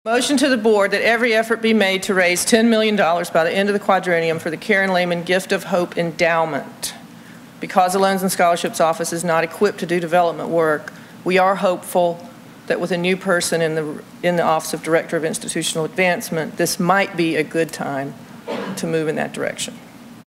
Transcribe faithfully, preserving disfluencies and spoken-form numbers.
Motion to the board that every effort be made to raise ten million dollars by the end of the quadrennium for the Karen Layman Gift of Hope Endowment. Because the Loans and Scholarships Office is not equipped to do development work, we are hopeful that with a new person in the, in the Office of Director of Institutional Advancement, this might be a good time to move in that direction.